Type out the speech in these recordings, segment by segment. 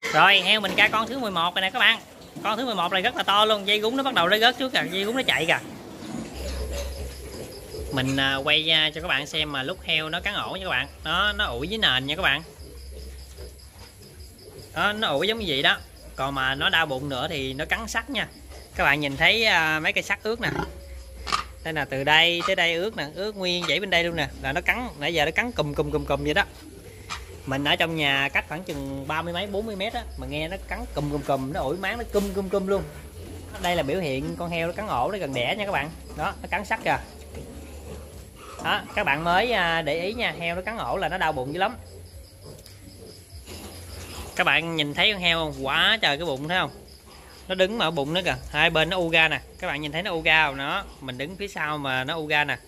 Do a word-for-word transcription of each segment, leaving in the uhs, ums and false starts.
Rồi heo mình ca con thứ mười một rồi nè các bạn. Con thứ mười một này rất là to luôn, dây gúng nó bắt đầu nó rớt trước kìa, dây gúng nó chạy kìa. Mình quay cho các bạn xem mà lúc heo nó cắn ổ nha các bạn. Nó nó ủi dưới nền nha các bạn. Đó, nó ủi giống như vậy đó. Còn mà nó đau bụng nữa thì nó cắn sắt nha. Các bạn nhìn thấy mấy cây sắt ướt nè. Đây là từ đây tới đây ướt nè, ướt nguyên dãy bên đây luôn nè, là nó cắn, nãy giờ nó cắn cùm cùm cùm cùm vậy đó. Mình ở trong nhà cách khoảng chừng ba mươi mấy bốn mươi mét á mà nghe nó cắn cùm cùm cùm, nó ủi máng nó cum cum cum luôn. Đây là biểu hiện con heo nó cắn ổ, nó gần đẻ nha các bạn. Đó, nó cắn sắt kìa. Đó, các bạn mới để ý nha, heo nó cắn ổ là nó đau bụng dữ lắm. Các bạn nhìn thấy con heo không? Quá trời cái bụng thấy không? Nó đứng mà ở bụng nó kìa, hai bên nó u ra nè. Các bạn nhìn thấy nó u ra không? Nó mình đứng phía sau mà nó u ra nè.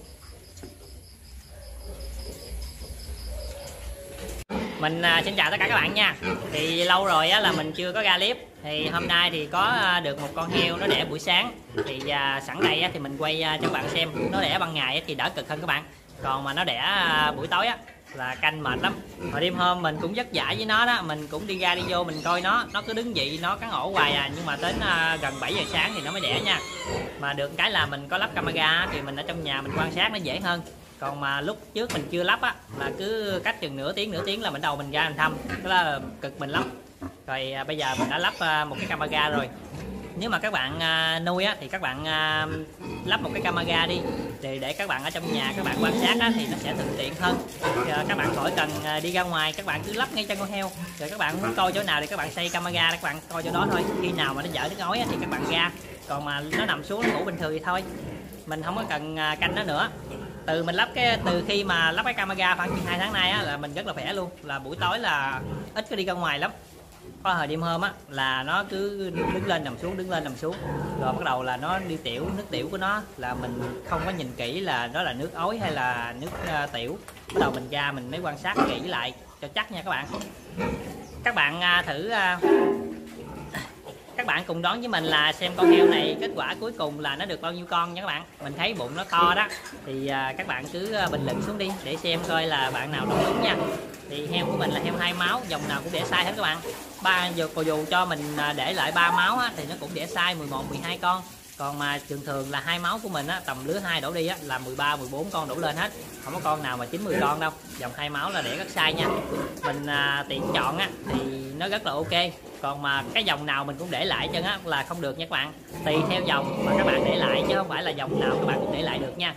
Mình xin chào tất cả các bạn nha. Thì lâu rồi á là mình chưa có ra clip. Thì hôm nay thì có được một con heo nó đẻ buổi sáng. Thì à, sẵn đây á, thì mình quay cho các bạn xem. Nó đẻ ban ngày thì đỡ cực hơn các bạn. Còn mà nó đẻ buổi tối á là canh mệt lắm. Hồi đêm hôm mình cũng vất vả với nó đó, mình cũng đi ra đi vô mình coi nó, nó cứ đứng vậy nó cắn ổ hoài à, nhưng mà đến uh, gần bảy giờ sáng thì nó mới đẻ nha. Mà được cái là mình có lắp camera thì mình ở trong nhà mình quan sát nó dễ hơn. Còn mà lúc trước mình chưa lắp á là cứ cách chừng nửa tiếng nửa tiếng là mình đầu mình ra mình thăm, đó là cực mình lắm. Rồi uh, bây giờ mình đã lắp uh, một cái camera rồi. Nếu mà các bạn uh, nuôi á thì các bạn uh, lắp một cái camera đi để để các bạn ở trong nhà các bạn quan sát á, thì nó sẽ thuận tiện hơn. Giờ các bạn khỏi cần uh, đi ra ngoài, các bạn cứ lắp ngay chân con heo. Rồi các bạn muốn coi chỗ nào thì các bạn xây camera để các bạn coi chỗ đó thôi. Khi nào mà nó dở nước ối á, thì các bạn ra. Còn mà nó nằm xuống nó ngủ bình thường thì thôi. Mình không có cần uh, canh nó nữa. Từ mình lắp cái từ khi mà lắp cái camera khoảng hai tháng nay á là mình rất là khỏe luôn. Là buổi tối là ít có đi ra ngoài lắm. Có hồi đêm hôm á là nó cứ đứng lên nằm xuống đứng lên nằm xuống, rồi bắt đầu là nó đi tiểu, nước tiểu của nó là mình không có nhìn kỹ là nó là nước ối hay là nước uh, tiểu. Bắt đầu mình ra mình mới quan sát kỹ lại cho chắc nha các bạn. Các bạn uh, thử uh, các bạn cùng đón với mình là xem con heo này kết quả cuối cùng là nó được bao nhiêu con nha các bạn. Mình thấy bụng nó to đó thì uh, các bạn cứ uh, bình luận xuống đi để xem coi là bạn nào đúng đúng nha. Thì heo của mình là heo hai máu, dòng nào cũng đẻ sai hết các bạn. Ba dù, dù cho mình để lại ba máu á, thì nó cũng đẻ sai mười một mười hai con. Còn mà thường thường là hai máu của mình á, tầm lứa hai đổ đi á, là mười ba mười bốn con đổ lên hết. Không có con nào mà chín mười con đâu. Dòng hai máu là đẻ rất sai nha. Mình à, tiện chọn á thì nó rất là ok. Còn mà cái dòng nào mình cũng để lại chân á là không được nha các bạn. Tùy theo dòng mà các bạn để lại chứ không phải là dòng nào các bạn cũng để lại được nha.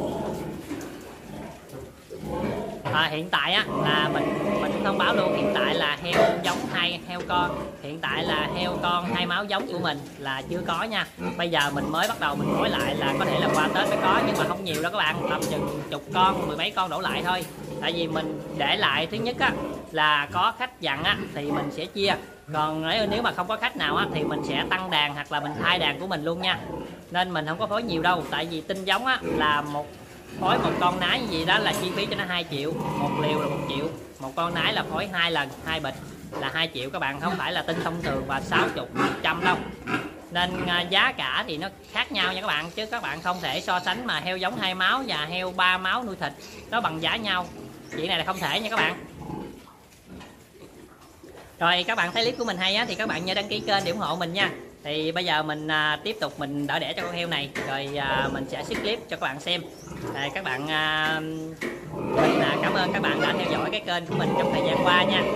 À, hiện tại á là mình mình thông báo luôn, hiện tại là heo giống hai heo con, hiện tại là heo con hai máu giống của mình là chưa có nha. Bây giờ mình mới bắt đầu mình nói lại là có thể là qua Tết mới có, nhưng mà không nhiều đâu các bạn, tầm chừng chục con mười mấy con đổ lại thôi. Tại vì mình để lại thứ nhất á là có khách dặn á thì mình sẽ chia, còn nếu mà không có khách nào á thì mình sẽ tăng đàn hoặc là mình thay đàn của mình luôn nha. Nên mình không có phối nhiều đâu, tại vì tinh giống á là một phối một con nái như vậy đó là chi phí cho nó hai triệu, một liều là một triệu, một con nái là phối hai lần hai bịch là hai triệu các bạn, không phải là tinh thông thường và sáu mươi một trăm đâu. Nên giá cả thì nó khác nhau nha các bạn, chứ các bạn không thể so sánh mà heo giống hai máu và heo ba máu nuôi thịt nó bằng giá nhau, chuyện này là không thể nha các bạn. Rồi các bạn thấy clip của mình hay á thì các bạn nhớ đăng ký kênh để ủng hộ mình nha. Thì bây giờ mình à, tiếp tục mình đỡ đẻ cho con heo này, rồi à, mình sẽ xích clip cho các bạn xem. Rồi các bạn à, mình à, cảm ơn các bạn đã theo dõi cái kênh của mình trong thời gian qua nha.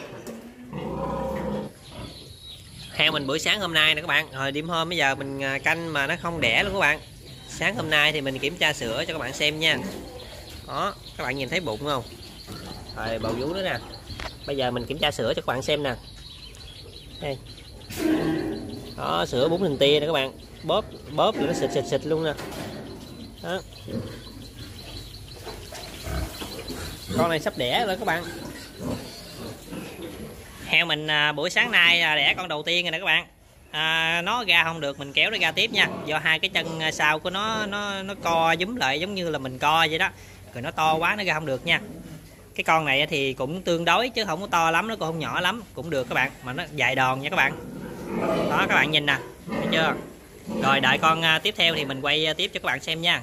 Heo mình buổi sáng hôm nay nè các bạn, hồi đêm hôm bây giờ mình canh mà nó không đẻ luôn các bạn. Sáng hôm nay thì mình kiểm tra sữa cho các bạn xem nha. Đó, các bạn nhìn thấy bụng không? Rồi bầu vú nữa nè. Bây giờ mình kiểm tra sữa cho các bạn xem nè. Đây. Đó, sữa bún hình tia nè các bạn, bóp bóp rồi nó xịt xịt xịt luôn nè. Đó. Con này sắp đẻ rồi các bạn. Heo mình à, buổi sáng nay à, đẻ con đầu tiên rồi nè các bạn. À, nó ra không được mình kéo nó ra tiếp nha, do hai cái chân sau của nó nó nó co túm lại giống như là mình co vậy đó, rồi nó to quá nó ra không được nha. Cái con này thì cũng tương đối chứ không có to lắm, nó cũng không nhỏ lắm, cũng được các bạn, mà nó dài đòn nha các bạn. Đó các bạn nhìn nè, thấy chưa? Rồi đợi con tiếp theo thì mình quay tiếp cho các bạn xem nha.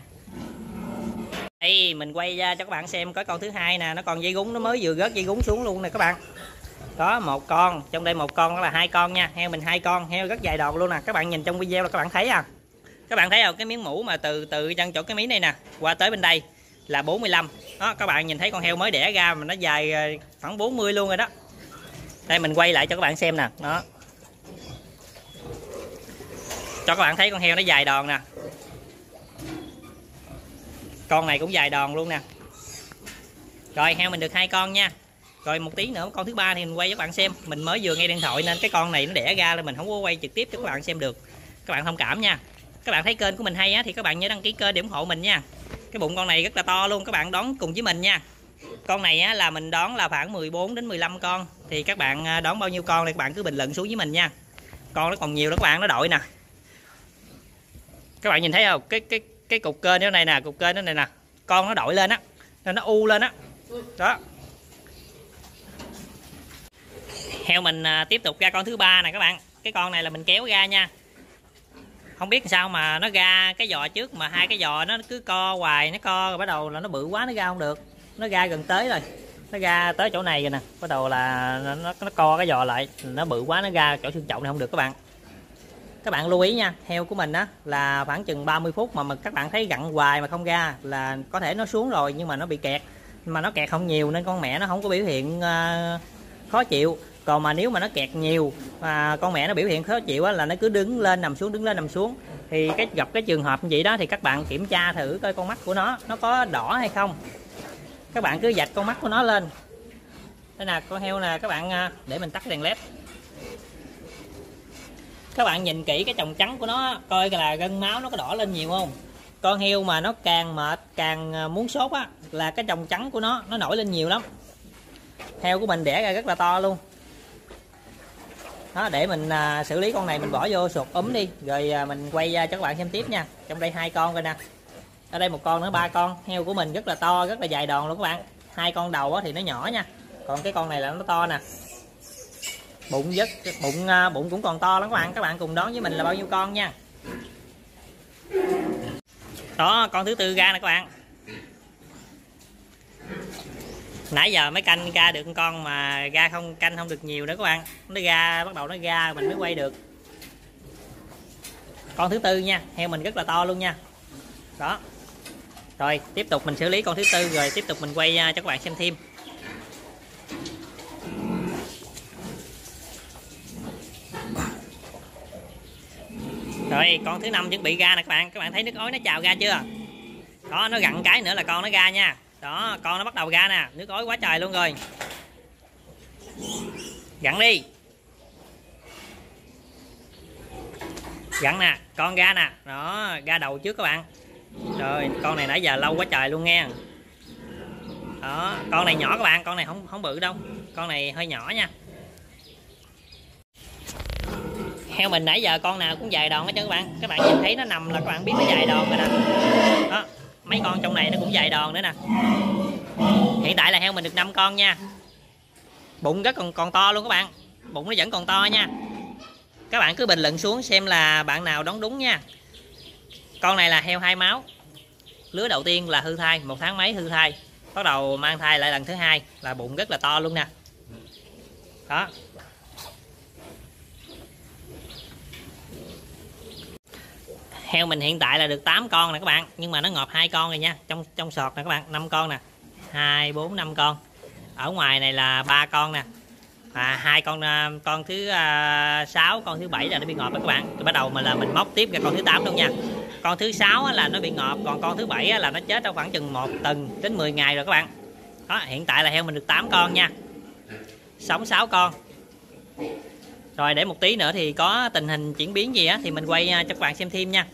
Đây mình quay cho các bạn xem có con thứ hai nè, nó còn dây gúng, nó mới vừa rớt dây gúng xuống luôn nè các bạn. Đó, một con, trong đây một con đó là hai con nha. Heo mình hai con, heo rất dài đòn luôn nè. Các bạn nhìn trong video là các bạn thấy à. Các bạn thấy không, cái miếng mũ mà từ từ chân chỗ cái miếng này nè qua tới bên đây là bốn mươi lăm. Đó, các bạn nhìn thấy con heo mới đẻ ra mà nó dài khoảng bốn mươi luôn rồi đó. Đây mình quay lại cho các bạn xem nè. Đó, cho các bạn thấy con heo nó dài đòn nè. Con này cũng dài đòn luôn nè. Rồi heo mình được hai con nha. Rồi một tí nữa con thứ ba thì mình quay cho các bạn xem. Mình mới vừa nghe điện thoại nên cái con này nó đẻ ra là mình không có quay trực tiếp cho các bạn xem được. Các bạn thông cảm nha. Các bạn thấy kênh của mình hay á thì các bạn nhớ đăng ký kênh để ủng hộ mình nha. Cái bụng con này rất là to luôn, các bạn đón cùng với mình nha. Con này á là mình đón là khoảng mười bốn đến mười lăm con. Thì các bạn đón bao nhiêu con thì các bạn cứ bình luận xuống với mình nha. Con nó còn nhiều đó các bạn, nó đội nè. Các bạn nhìn thấy không? Cái cái cái cục kênh nó này nè, cục kênh nó này nè. Con nó đội lên á, nên nó u lên á. Đó. Heo mình à, tiếp tục ra con thứ ba nè các bạn. Cái con này là mình kéo ra nha. Không biết sao mà nó ra cái giò trước mà hai cái giò nó cứ co hoài, nó co rồi bắt đầu là nó bự quá nó ra không được. Nó ra gần tới rồi. Nó ra tới chỗ này rồi nè. Bắt đầu là nó nó co cái giò lại, nó bự quá nó ra chỗ xương chậu này không được các bạn. Các bạn lưu ý nha, heo của mình á là khoảng chừng ba mươi phút mà, mà các bạn thấy gặn hoài mà không ra là có thể nó xuống rồi nhưng mà nó bị kẹt. Mà nó kẹt không nhiều nên con mẹ nó không có biểu hiện uh, khó chịu. Còn mà nếu mà nó kẹt nhiều mà con mẹ nó biểu hiện khó chịu á, là nó cứ đứng lên nằm xuống đứng lên nằm xuống thì cái gặp cái trường hợp như vậy đó thì các bạn kiểm tra thử coi con mắt của nó nó có đỏ hay không. Các bạn cứ vạch con mắt của nó lên. Đây nè, con heo nè các bạn, để mình tắt đèn led. Các bạn nhìn kỹ cái tròng trắng của nó coi là gân máu nó có đỏ lên nhiều không. Con heo mà nó càng mệt càng muốn sốt á là cái tròng trắng của nó nó nổi lên nhiều lắm. Heo của mình đẻ ra rất là to luôn. Đó, để mình à, xử lý con này mình bỏ vô sụt ấm đi rồi à, mình quay à, cho các bạn xem tiếp nha. Trong đây hai con rồi nè. Ở đây một con nữa, ba con. Heo của mình rất là to, rất là dài đòn luôn các bạn. Hai con đầu á, thì nó nhỏ nha. Còn cái con này là nó to nè. Bụng rất bụng à, bụng cũng còn to lắm các bạn. Các bạn cùng đón với mình là bao nhiêu con nha. Đó, con thứ tư ra nè các bạn. Nãy giờ mới canh ra được con mà ra không canh không được nhiều nữa các bạn. Nó ra bắt đầu nó ra mình mới quay được. Con thứ tư nha, heo mình rất là to luôn nha. Đó. Rồi tiếp tục mình xử lý con thứ tư rồi tiếp tục mình quay cho các bạn xem thêm. Rồi con thứ năm chuẩn bị ra nè các bạn. Các bạn thấy nước ối nó trào ra chưa? Đó, nó gặn cái nữa là con nó ra nha. Đó, con nó bắt đầu ra nè, nước ối quá trời luôn rồi. Gặn đi. Gặn nè, con ra nè. Đó, ra đầu trước các bạn. Rồi, con này nãy giờ lâu quá trời luôn nghe. Đó, con này nhỏ các bạn, con này không không bự đâu. Con này hơi nhỏ nha. Heo mình nãy giờ con nào cũng dài đòn hết trơn các bạn. Các bạn nhìn thấy nó nằm là các bạn biết nó dài đòn rồi nè. Đó, mấy con trong này nó cũng dài đòn nữa nè. Hiện tại là heo mình được năm con nha. Bụng rất còn còn to luôn các bạn. Bụng nó vẫn còn to nha. Các bạn cứ bình luận xuống xem là bạn nào đón đúng nha. Con này là heo hai máu. Lứa đầu tiên là hư thai, một tháng mấy hư thai. Bắt đầu mang thai lại lần thứ hai là bụng rất là to luôn nè. Đó. Heo mình hiện tại là được tám con nè các bạn, nhưng mà nó ngộp hai con rồi nha. Trong trong sọt nè các bạn, năm con nè. hai bốn năm con. Ở ngoài này là ba con nè. À, hai con con thứ sáu, con thứ bảy là nó bị ngộp đó các bạn. Rồi bắt đầu mà là mình móc tiếp ra con thứ tám luôn nha. Con thứ sáu là nó bị ngộp, còn con thứ bảy là nó chết trong khoảng chừng một tuần đến mười ngày rồi các bạn. Đó, hiện tại là heo mình được tám con nha. Sống sáu con. Rồi để một tí nữa thì có tình hình chuyển biến gì á thì mình quay cho các bạn xem thêm nha.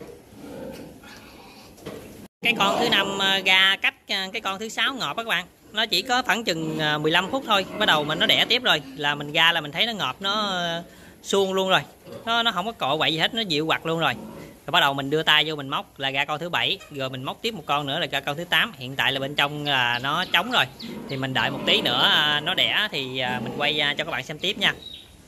Cái con thứ năm ra cách cái con thứ sáu ngọt đó các bạn. Nó chỉ có khoảng chừng mười lăm phút thôi, bắt đầu mình nó đẻ tiếp rồi là mình ra là mình thấy nó ngọt nó suông luôn rồi. Nó nó không có cọ quậy gì hết, nó dịu quặt luôn rồi. Rồi bắt đầu mình đưa tay vô mình móc là ra con thứ bảy, rồi mình móc tiếp một con nữa là ra con thứ tám. Hiện tại là bên trong là nó trống rồi. Thì mình đợi một tí nữa nó đẻ thì mình quay cho các bạn xem tiếp nha.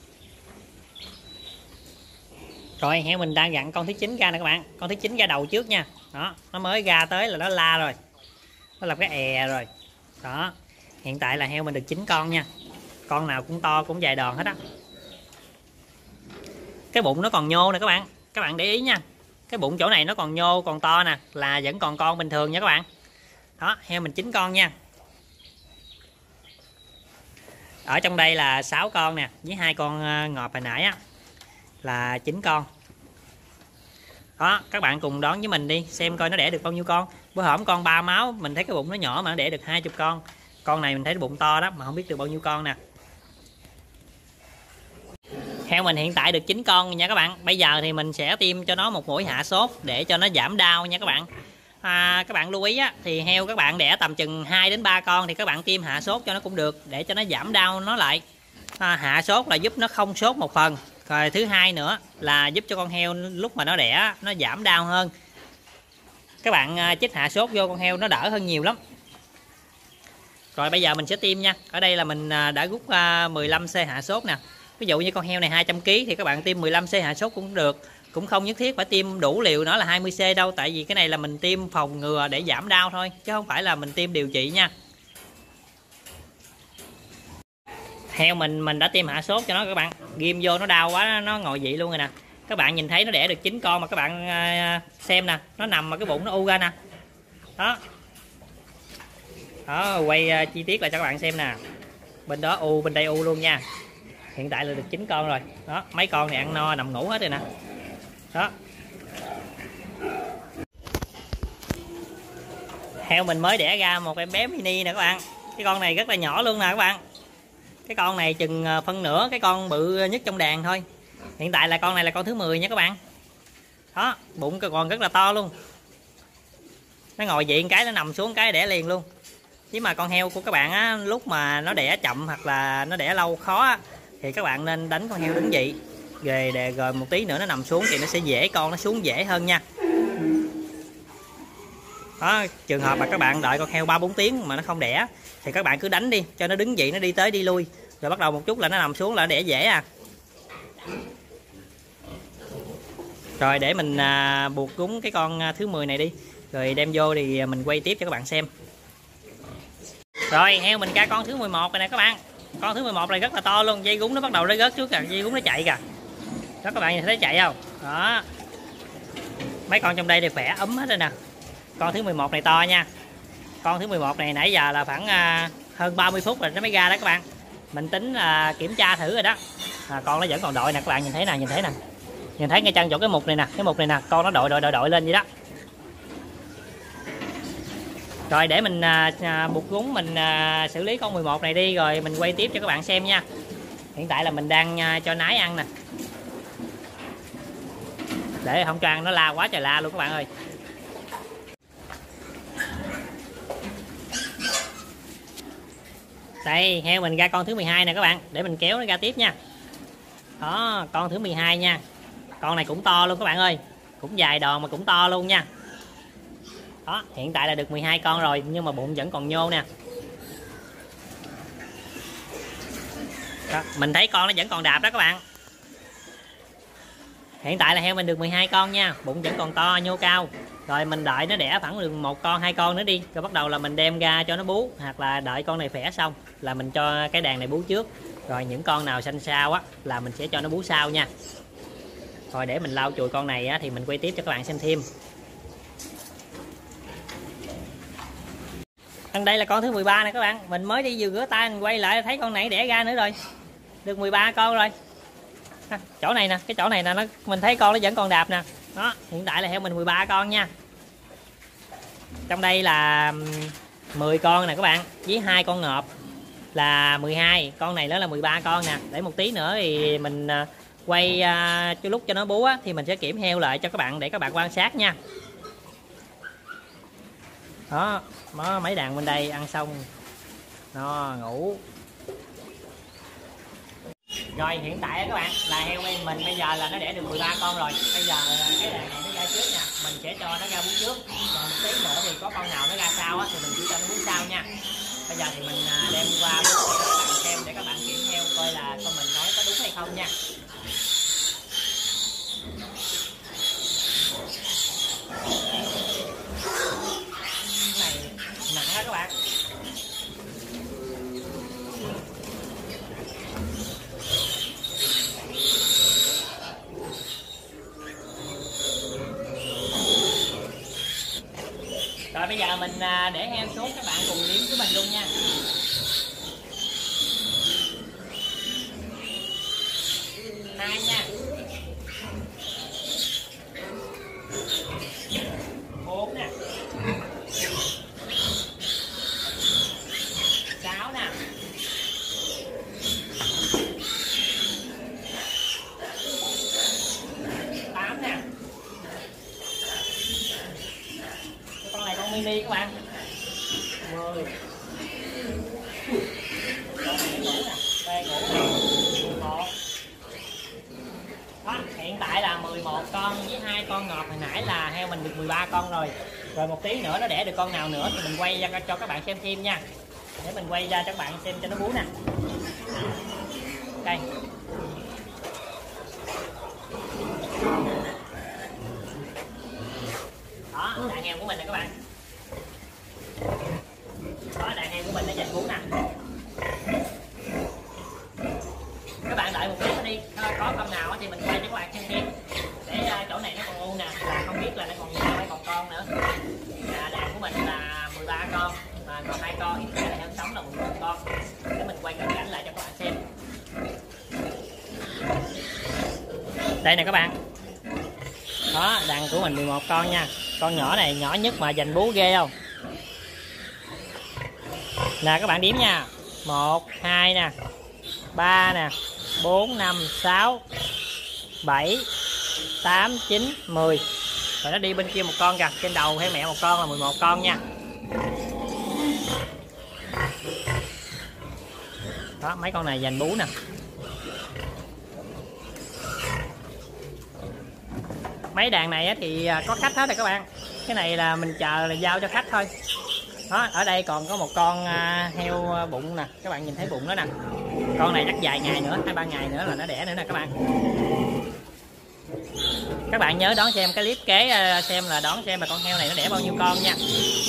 Rồi heo mình đang gặn con thứ chín ra nè các bạn. Con thứ chín ra đầu trước nha. Đó, nó mới ra tới là nó la rồi. Nó làm cái è rồi. Đó. Hiện tại là heo mình được chín con nha. con nào cũng to cũng dài đòn hết á. Cái bụng nó còn nhô nè các bạn, các bạn để ý nha, cái bụng chỗ này nó còn nhô còn to nè, là vẫn còn con bình thường nha các bạn. Đó, heo mình chín con nha. Ở trong đây là sáu con nè, với hai con ngọt hồi nãy á là chín con. Đó, các bạn cùng đón với mình đi xem coi nó đẻ được bao nhiêu con. Bữa hổm con ba máu mình thấy cái bụng nó nhỏ mà nó đẻ được hai mươi con. Con này mình thấy cái bụng to đó mà không biết được bao nhiêu con nè. Heo mình hiện tại được chín con nha các bạn. Bây giờ thì mình sẽ tiêm cho nó một mũi hạ sốt để cho nó giảm đau nha các bạn. À, các bạn lưu ý á, thì heo các bạn đẻ tầm chừng hai đến ba con thì các bạn tiêm hạ sốt cho nó cũng được để cho nó giảm đau nó lại. À, hạ sốt là giúp nó không sốt một phần. Rồi thứ hai nữa là giúp cho con heo lúc mà nó đẻ nó giảm đau hơn. Các bạn à, chích hạ sốt vô con heo nó đỡ hơn nhiều lắm. Rồi bây giờ mình sẽ tiêm nha. Ở đây là mình à, đã rút à, mười lăm xê hạ sốt nè. Ví dụ như con heo này hai trăm ki lô gam thì các bạn tiêm mười lăm xê hạ sốt cũng được. Cũng không nhất thiết phải tiêm đủ liều nó là hai mươi xê đâu. Tại vì cái này là mình tiêm phòng ngừa để giảm đau thôi, chứ không phải là mình tiêm điều trị nha. Heo mình mình đã tiêm hạ sốt cho nó các bạn. Ghim vô nó đau quá nó ngồi dị luôn rồi nè. Các bạn nhìn thấy nó đẻ được chín con mà các bạn xem nè, nó nằm mà cái bụng nó u ra nè. Đó. Đó, quay chi tiết lại cho các bạn xem nè. Bên đó u, bên đây u luôn nha. Hiện tại là được chín con rồi. Đó, mấy con này ăn no nằm ngủ hết rồi nè. Đó. Heo mình mới đẻ ra một em bé mini nè các bạn. Cái con này rất là nhỏ luôn nè các bạn. Cái con này chừng phân nửa cái con bự nhất trong đàn thôi. Hiện tại là con này là con thứ mười nha các bạn. Đó, bụng còn rất là to luôn. Nó ngồi dậy cái nó nằm xuống cái đẻ liền luôn. Chứ mà con heo của các bạn á, lúc mà nó đẻ chậm hoặc là nó đẻ lâu khó á, thì các bạn nên đánh con heo đứng dậy. Rồi để rồi một tí nữa nó nằm xuống thì nó sẽ dễ, con nó xuống dễ hơn nha. Đó, trường hợp mà các bạn đợi con heo ba bốn tiếng mà nó không đẻ thì các bạn cứ đánh đi cho nó đứng dậy, nó đi tới đi lui, rồi bắt đầu một chút là nó nằm xuống là nó đẻ dễ à. Rồi để mình à, buộc gúng cái con thứ mười này đi, rồi đem vô thì mình quay tiếp cho các bạn xem. Rồi heo mình ra con thứ mười một rồi nè các bạn. Con thứ mười một này rất là to luôn, dây gúng nó bắt đầu nó rớt trước kìa, dây gúng nó chạy kìa. Đó các bạn nhìn thấy chạy không? Đó. Mấy con trong đây thì khỏe ấm hết rồi nè. Con thứ mười một này to nha. Con thứ mười một này nãy giờ là khoảng à, hơn ba mươi phút rồi nó mới ra đó các bạn. Mình tính à, kiểm tra thử rồi đó. À, con nó vẫn còn đội nè các bạn, nhìn thấy nè, nhìn thấy nè. Nhìn thấy ngay chân chỗ cái mục này nè, cái mục này nè, con nó đội đội đội đội lên vậy đó. Rồi để mình à, à, buộc gúng mình à, xử lý con mười một này đi rồi mình quay tiếp cho các bạn xem nha. Hiện tại là mình đang à, cho nái ăn nè. Để không cho ăn nó la quá trời la luôn các bạn ơi. Đây heo mình ra con thứ mười hai nè các bạn, để mình kéo nó ra tiếp nha. Đó, con thứ mười hai nha. Con này cũng to luôn các bạn ơi, cũng dài đòn mà cũng to luôn nha. Đó, hiện tại là được mười hai con rồi nhưng mà bụng vẫn còn nhô nè. Đó, mình thấy con nó vẫn còn đạp đó các bạn. Hiện tại là heo mình được mười hai con nha, bụng vẫn còn to, nhô cao. Rồi mình đợi nó đẻ khoảng được một con, hai con nữa đi, rồi bắt đầu là mình đem ra cho nó bú, hoặc là đợi con này khỏe xong là mình cho cái đàn này bú trước. Rồi những con nào xanh sau á là mình sẽ cho nó bú sau nha. Rồi để mình lau chùi con này á thì mình quay tiếp cho các bạn xem thêm. Đây đây là con thứ mười ba nè các bạn, mình mới đi vừa rửa tay mình quay lại thấy con này đẻ ra nữa rồi. Được mười ba con rồi. À, chỗ này nè, cái chỗ này nè nó mình thấy con nó vẫn còn đạp nè. Đó, hiện tại là heo mình mười ba con nha. Trong đây là mười con nè các bạn, với hai con ngộp là mười hai, con này nó là mười ba con nè. Để một tí nữa thì mình quay cho lúc cho nó bú á, thì mình sẽ kiểm heo lại cho các bạn để các bạn quan sát nha. Đó, đó mấy đàn bên đây ăn xong nó ngủ. Rồi hiện tại các bạn là heo bên mình bây giờ là nó đẻ được mười ba con rồi. Bây giờ cái đàn này nó ra trước nha, mình sẽ cho nó ra bú trước. Còn một tí nữa thì có con nào nó ra sau á thì mình chỉ cho nó bú sau nha. Bây giờ thì mình đem qua bú cho các bạn xem để các bạn kiểm heo coi là con mình nói có đúng hay không nha. Cái này nặng đó các bạn. giờ mình để heo xuống, các bạn cùng đếm với mình luôn nha. Hai nha, bốn nè, sáu nè, tám nè. Con này con mini các bạn. Mười. Con này ngủ nè, đây ngủ nè. mười một. Đó, hiện tại là mười một con với hai con ngọt hồi nãy là heo mình được mười ba con rồi. Rồi một tí nữa nó đẻ được con nào nữa thì mình quay ra cho các bạn xem thêm nha. Để mình quay ra cho các bạn xem cho nó bú nè. Đây. Đó, đàn heo của mình nè các bạn. Đó, đàn heo của mình nó dành bú nè. Các bạn đợi một tí đi, có con nào thì mình quay cho các bạn xem thêm. Để chỗ này nó còn u nè, là không biết là nó còn nhiều hay còn con nữa. À, đàn của mình là mười ba con, mà còn hai con, hiện tại là heo sống là mười một con. Để mình quay cận cảnh lại cho các bạn xem. Đây nè các bạn. Đó, đàn của mình mười một con nha. Con nhỏ này nhỏ nhất mà dành bú ghê không? Nè các bạn đếm nha. một, hai nè, ba nè, bốn, năm, sáu, bảy, tám, chín, mười. Rồi nó đi bên kia một con kìa, trên đầu heo mẹ một con là mười một con nha. Đó, mấy con này dành bú nè. Mấy đàn này thì có khách hết rồi các bạn. Cái này là mình chờ là giao cho khách thôi. Đó, ở đây còn có một con heo bụng nè, các bạn nhìn thấy bụng đó nè. Con này chắc vài ngày nữa, hai ba ngày nữa là nó đẻ nữa nè các bạn. Các bạn nhớ đón xem cái clip kế xem là đón xem là con heo này nó đẻ bao nhiêu con nha.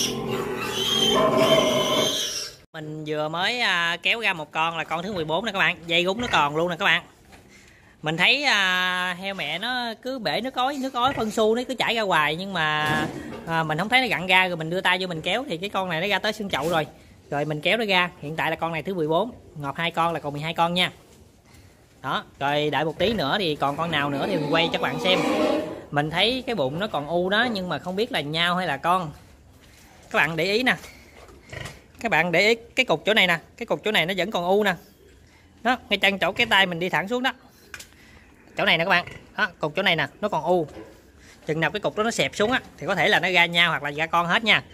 Mình vừa mới kéo ra một con là con thứ mười bốn nè các bạn. Dây gúng nó còn luôn nè các bạn. Mình thấy à, heo mẹ nó cứ bể nước ối, nước ối phân su nó cứ chảy ra hoài, nhưng mà à, mình không thấy nó gặn ra, rồi mình đưa tay vô mình kéo thì cái con này nó ra tới xương chậu rồi. Rồi mình kéo nó ra, hiện tại là con này thứ mười bốn, ngọt hai con là còn mười hai con nha. Đó, rồi đợi một tí nữa thì còn con nào nữa thì mình quay cho các bạn xem. Mình thấy cái bụng nó còn u đó, nhưng mà không biết là nhau hay là con. Các bạn để ý nè. Các bạn để ý cái cục chỗ này nè, cái cục chỗ này nó vẫn còn u nè. Đó, ngay chân chỗ cái tay mình đi thẳng xuống đó. Chỗ này nè các bạn, đó, cục chỗ này nè nó còn u. Chừng nào cái cục đó nó xẹp xuống á thì có thể là nó ra nhau hoặc là ra con hết nha.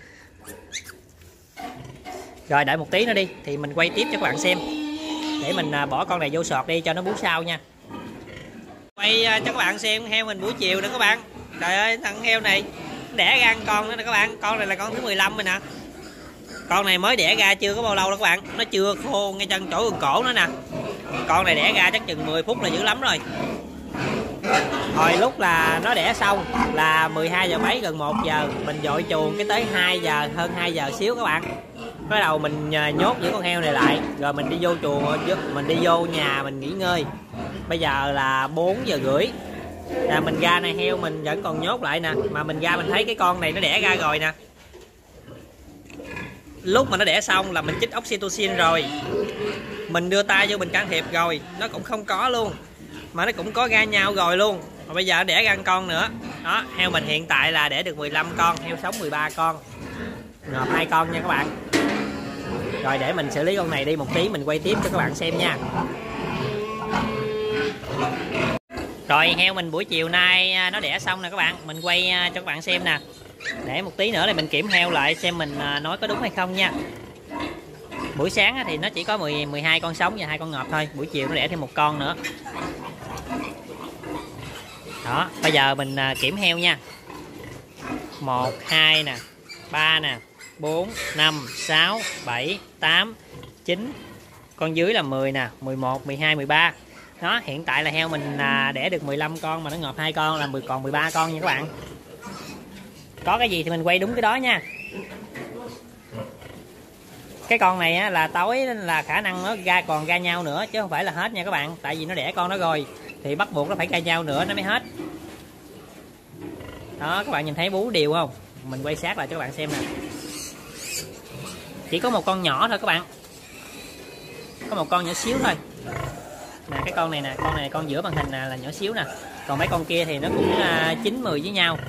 Rồi đợi một tí nữa đi thì mình quay tiếp cho các bạn xem. Để mình bỏ con này vô sọt đi cho nó bú sau nha. Quay cho các bạn xem heo mình buổi chiều nữa các bạn. Trời ơi, thằng heo này đẻ ra con nữa nè các bạn. Con này là con thứ mười lăm rồi nè. Con này mới đẻ ra chưa có bao lâu đâu các bạn. Nó chưa khô ngay chân chỗ gần cổ nữa nè. Con này đẻ ra chắc chừng mười phút là dữ lắm rồi. Hồi lúc là nó đẻ xong là mười hai giờ mấy, gần một giờ. Mình dội chuồng cái tới hai giờ, hơn hai giờ xíu các bạn. Bắt đầu mình nhốt những con heo này lại. Rồi mình đi vô chuồng, mình đi vô nhà mình nghỉ ngơi. Bây giờ là bốn giờ rưỡi. Là mình ra này heo mình vẫn còn nhốt lại nè. Mà mình ra mình thấy cái con này nó đẻ ra rồi nè. Lúc mà nó đẻ xong là mình chích oxytocin rồi. Mình đưa tay vô mình can thiệp rồi, nó cũng không có luôn. Mà nó cũng có ra nhau rồi luôn. Và bây giờ nó đẻ ra con nữa. Đó, heo mình hiện tại là đẻ được mười lăm con, heo sống mười ba con. Ngọt hai con nha các bạn. Rồi để mình xử lý con này đi một tí mình quay tiếp cho các bạn xem nha. Rồi heo mình buổi chiều nay nó đẻ xong nè các bạn. Mình quay cho các bạn xem nè. Để một tí nữa thì mình kiểm heo lại xem mình nói có đúng hay không nha. Buổi sáng thì nó chỉ có mười, mười hai con sống và hai con ngọt thôi. Buổi chiều nó đẻ thêm một con nữa. Đó, bây giờ mình kiểm heo nha. một, hai nè, ba nè, bốn, năm, sáu, bảy, tám, chín. Con dưới là mười nè, mười một, mười hai, mười ba. Đó, hiện tại là heo mình đẻ được mười lăm con mà nó ngọt hai con là mười còn mười ba con nha các bạn. Có cái gì thì mình quay đúng cái đó nha. Cái con này á, là tối là khả năng nó ra còn ra nhau nữa chứ không phải là hết nha các bạn. Tại vì nó đẻ con nó rồi thì bắt buộc nó phải ra nhau nữa nó mới hết. Đó, các bạn nhìn thấy bú đều không? Mình quay sát lại cho các bạn xem nè. Chỉ có một con nhỏ thôi các bạn, có một con nhỏ xíu thôi nè. Cái con này nè, con này con giữa màn hình nè là nhỏ xíu nè, còn mấy con kia thì nó cũng chín mười với nhau.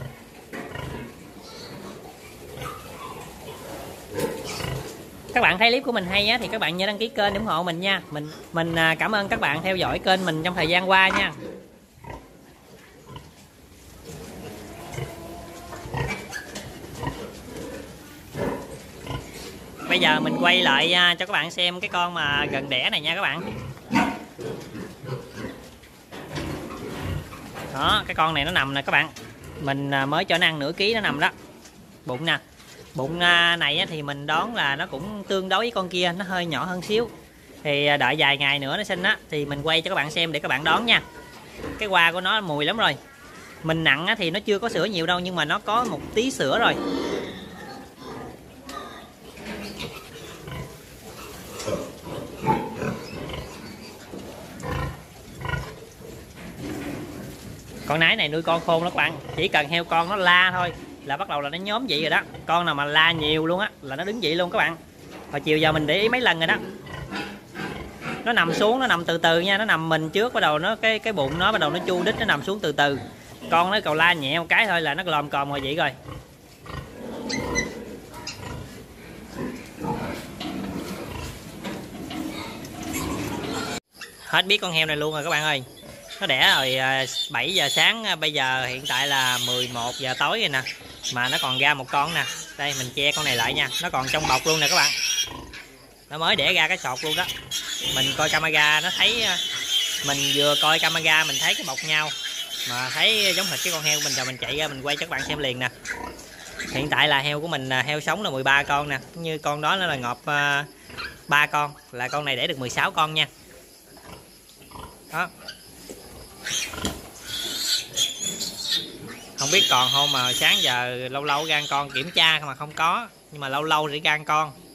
Các bạn thấy clip của mình hay á thì các bạn nhớ đăng ký kênh để ủng hộ mình nha. Mình mình cảm ơn các bạn theo dõi kênh mình trong thời gian qua nha. Bây giờ mình quay lại cho các bạn xem cái con mà gần đẻ này nha các bạn. Đó, cái con này nó nằm nè các bạn. Mình mới cho nó ăn nửa ký, nó nằm đó. Bụng nè. Bụng này thì mình đoán là nó cũng tương đối với con kia, nó hơi nhỏ hơn xíu. Thì đợi vài ngày nữa nó sinh á thì mình quay cho các bạn xem để các bạn đoán nha. Cái hoa của nó mùi lắm rồi. Mình nặng thì nó chưa có sữa nhiều đâu, nhưng mà nó có một tí sữa rồi. Con nái này nuôi con khôn đó các bạn, chỉ cần heo con nó la thôi là bắt đầu là nó nhóm vậy rồi đó. Con nào mà la nhiều luôn á là nó đứng vậy luôn các bạn. Hồi chiều giờ mình để ý mấy lần rồi đó. Nó nằm xuống, nó nằm từ từ nha, nó nằm mình trước, bắt đầu nó cái cái bụng nó bắt đầu nó chu đít, nó nằm xuống từ từ. Con nó cầu la nhẹ một cái thôi là nó lòm còm rồi vậy rồi. Hết biết con heo này luôn rồi các bạn ơi. Nó đẻ rồi bảy giờ sáng, bây giờ hiện tại là mười một giờ tối rồi nè. Mà nó còn ra một con nè. Đây mình che con này lại nha, nó còn trong bọc luôn nè các bạn. Nó mới đẻ ra cái sọt luôn đó. Mình coi camera nó thấy, mình vừa coi camera mình thấy cái bọc nhau mà thấy giống hệt cái con heo mình, rồi mình chạy ra mình quay cho các bạn xem liền nè. Hiện tại là heo của mình, heo sống là mười ba con nè, như con đó nó là ngọt ba con, là con này đẻ được mười sáu con nha. Đó. Không biết còn không mà sáng giờ lâu lâu gan con kiểm tra mà không có, nhưng mà lâu lâu thì gan con.